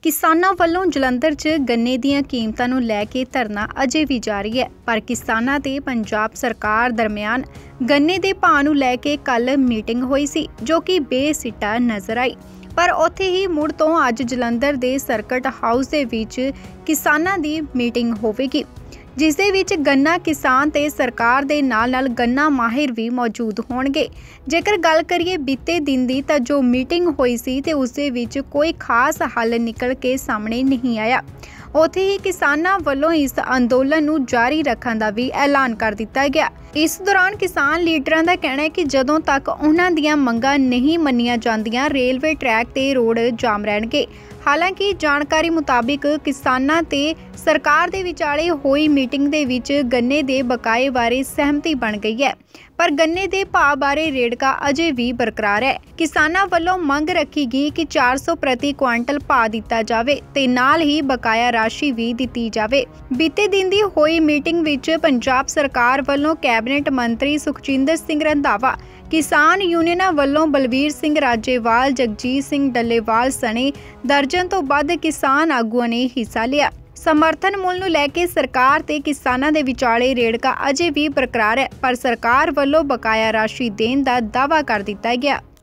किसानां ਵੱਲੋਂ ਜਲੰਧਰ 'ਚ ਗੰਨੇ ਦੀਆਂ ਕੀਮਤਾਂ ਨੂੰ ਲੈ ਕੇ ਧਰਨਾ ਅਜੇ ਵੀ ਜਾਰੀ ਹੈ। ਪਰ ਕਿਸਾਨਾਂ ਤੇ ਪੰਜਾਬ ਸਰਕਾਰ ਦਰਮਿਆਨ ਗੰਨੇ ਦੇ ਭਾਅ ਨੂੰ ਲੈ ਕੇ ਕੱਲ ਮੀਟਿੰਗ ਹੋਈ ਸੀ, ਜੋ ਕਿ ਬੇਸਿੱਟਾ ਨਜ਼ਰ ਆਈ। ਪਰ ਉੱਥੇ ਹੀ ਮੁੜ ਤੋਂ ਅੱਜ ਜਲੰਧਰ ਦੇ ਸਰਕਟ ਹਾਊਸ ਦੇ ਵਿੱਚ ਕਿਸਾਨਾਂ ਦੀ ਮੀਟਿੰਗ ਹੋਵੇਗੀ, ਜਿਸ ਦੇ ਵਿੱਚ ਗੰਨਾ ਕਿਸਾਨ ਤੇ ਸਰਕਾਰ ਦੇ ਨਾਲ ਗੰਨਾ ਮਾਹਿਰ ਵੀ ਮੌਜੂਦ ਹੋਣਗੇ। ਜੇਕਰ ਗੱਲ ਕਰੀਏ ਬੀਤੇ ਦਿਨ ਦੀ, ਤਾਂ ਜੋ ਮੀਟਿੰਗ ਹੋਈ ਸੀ ਤੇ ਉਸ ਦੇ ਵਿੱਚ ਕੋਈ ਖਾਸ ਹੱਲ ਨਿਕਲ ਕੇ ਸਾਹਮਣੇ ਨਹੀਂ ਆਇਆ। ਉੱਥੇ ਹੀ ਕਿਸਾਨਾਂ ਵੱਲੋਂ ਇਸ ਅੰਦੋਲਨ ਨੂੰ ਜਾਰੀ ਰੱਖਣ ਦਾ ਵੀ ਐਲਾਨ ਕਰ ਦਿੱਤਾ ਗਿਆ। ਇਸ ਦੌਰਾਨ ਕਿਸਾਨ ਲੀਡਰਾਂ ਦਾ ਕਹਿਣਾ ਹੈ ਕਿ ਜਦੋਂ ਤੱਕ ਉਹਨਾਂ ਦੀਆਂ ਮੰਗਾਂ ਨਹੀਂ ਮੰਨੀਆਂ ਜਾਂਦੀਆਂ, ਰੇਲਵੇ ਟਰੈਕ ਤੇ ਰੋਡ ਜਾਮ ਰਹਿਣਗੇ। ਹਾਲਾਂਕਿ ਜਾਣਕਾਰੀ ਮੁਤਾਬਿਕ ਕਿਸਾਨਾਂ ਤੇ ਸਰਕਾਰ ਦੇ ਵਿਚਾਲੇ ਹੋਈ ਮੀਟਿੰਗ ਦੇ ਵਿੱਚ ਗੰਨੇ ਦੇ ਬਕਾਏ ਬਾਰੇ ਸਹਿਮਤੀ ਬਣ ਗਈ ਹੈ, ਪਰ ਗੰਨੇ ਦੇ ਭਾਅ ਬਾਰੇ ਰੇੜਕਾ ਅਜੇ ਵੀ ਬਰਕਰਾਰ ਹੈ। ਕਿਸਾਨਾਂ ਵੱਲੋਂ ਮੰਗ ਰੱਖੀ ਗਈ ਕਿ 400 ਪ੍ਰਤੀ ਕੁਆਂਟਲ ਭਾਅ ਦਿੱਤਾ ਜਾਵੇ ਤੇ ਨਾਲ ਹੀ ਬਕਾਇਆ ਰਾਸ਼ੀ ਵੀ ਦਿੱਤੀ ਜਾਵੇ। ਬੀਤੇ ਦਿਨ ਦੀ ਹੋਈ ਮੀਟਿੰਗ ਵਿੱਚ ਪੰਜਾਬ ਸਰਕਾਰ ਵੱਲੋਂ ਕੈਬਨਿਟ ਮੰਤਰੀ ਸੁਖਜਿੰਦਰ ਸਿੰਘ ਰੰਧਾਵਾ, ਕਿਸਾਨ ਯੂਨੀਅਨਾਂ ਵੱਲੋਂ ਬਲਵੀਰ ਸਿੰਘ ਰਾਜੇਵਾਲ, ਜਗਜੀਤ ਸਿੰਘ ਡੱਲੇਵਾਲ ਸਣੇ ਦਰਜਨ ਤੋਂ ਵੱਧ ਕਿਸਾਨ ਆਗੂਆਂ ਨੇ ਹਿੱਸਾ ਲਿਆ। ਸਮਰਥਨ ਮੁੱਲ ਨੂੰ ਲੈ ਕੇ ਸਰਕਾਰ ਤੇ ਕਿਸਾਨਾਂ ਦੇ ਵਿਚਾਲੇ ਰੇੜਕਾ ਅਜੇ ਵੀ ਬਰਕਰਾਰ ਹੈ, ਪਰ ਸਰਕਾਰ ਵੱਲੋਂ ਬਕਾਇਆ ਰਾਸ਼ੀ ਦੇਣ ਦਾ ਦਾਅਵਾ ਕਰ ਦਿੱਤਾ ਗਿਆ।